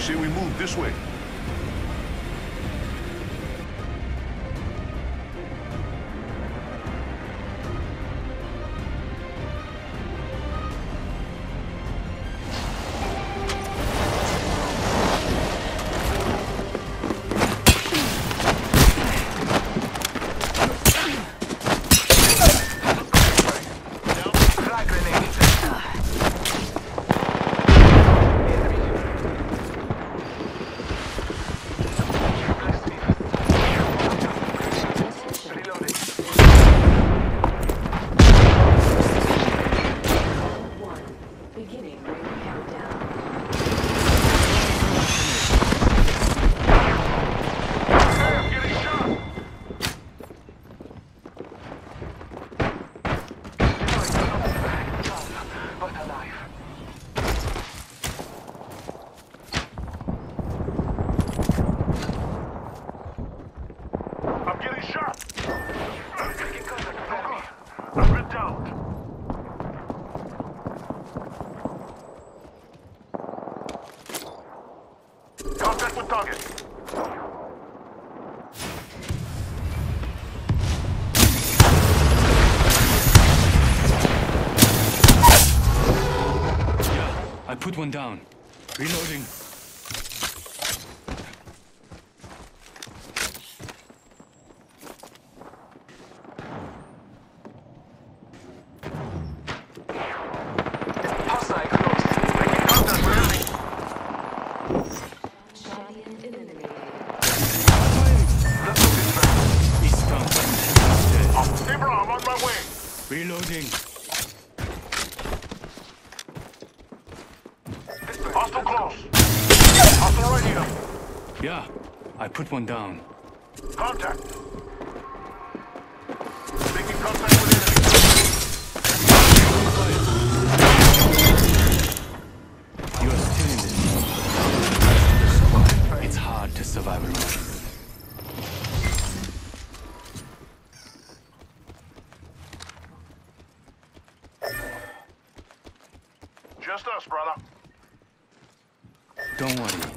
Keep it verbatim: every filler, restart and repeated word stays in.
say we move this way. Contact with target. Yeah, I put one down. Reloading. Reloading. Hostile close. Hostile right here. Yeah, I put one down. Contact. Making contact with enemy. You are still in this. It's hard to survive alone. Just us, brother. Don't worry.